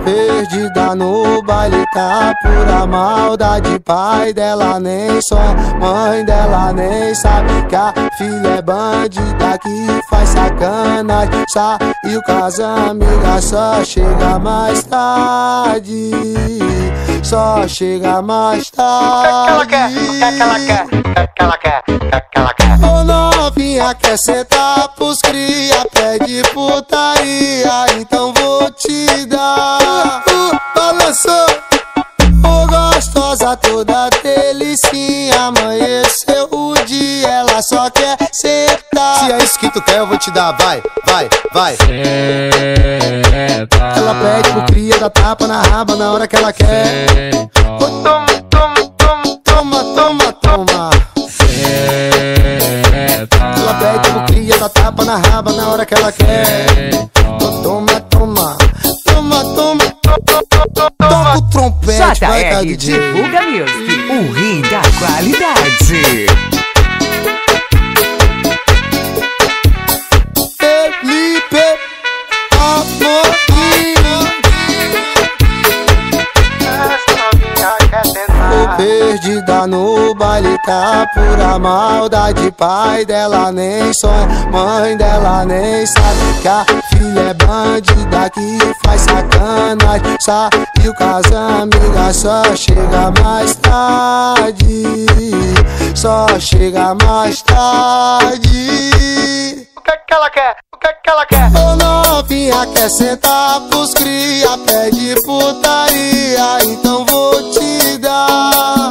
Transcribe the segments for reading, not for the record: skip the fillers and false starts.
Perdida no baile, tá pura maldade. Pai dela nem sonha, mãe dela nem sabe que a filha é bandida que faz sacanagem. Saiu com as amigas, só chega mais tarde. Só chega mais tarde. O que ela quer? O que ela quer? Ô novinha, quer sentar pros cria, pede putaria, então vou te dar. Balançou, ô gostosa, toda delicinha. Amanheceu o dia, ela só quer sentar. Se é isso que tu quer, eu vou te dar, vai, vai, vai. Ela pede pro cria, dá tapa na raba na hora que ela quer. Ô, toma, toma, toma, toma, toma, toma. Ela pede pro cria, dá tapa na raba na hora que ela quer. Toma, toma, toma, toma. Toca o trompete, vai, cara, JR DJ. Divulga Music, o rei da qualidade. Felipe Amorim. Tô perdida no baile, tá pura maldade. Pai dela nem sonha, mãe dela nem sabe que a filha é bandida que faz sacanagem. Saiu com as amigas, só chega mais tarde. Só chega mais tarde. O que ela quer? O que ela quer? Ô novinha, quer sentar pros cria, pede putaria, então vou te dar.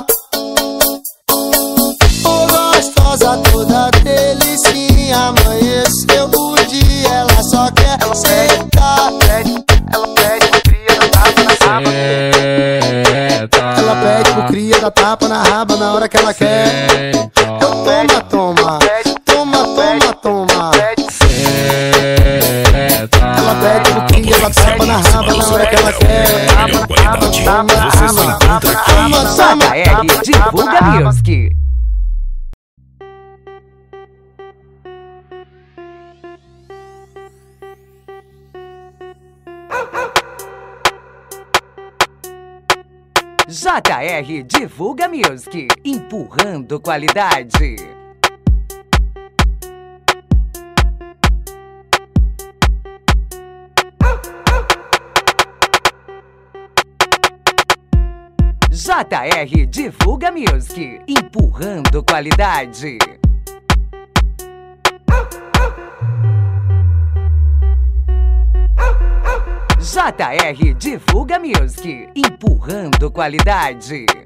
Ô gostosa, toda delicinha. Amanheceu o dia, ela só quer sentar. Ela pede pro cria, dá tapa na raba. Ela pede pro cria, dá tapa na raba na hora que ela quer. Toma, toma, toma, toma, toma. Ela pede pro cria, dá tapa na raba na hora que ela quer. Toma, toma. JR Divulga Music. JR Divulga Music, empurrando qualidade. JR Divulga Music, empurrando qualidade. JR Divulga Music, empurrando qualidade.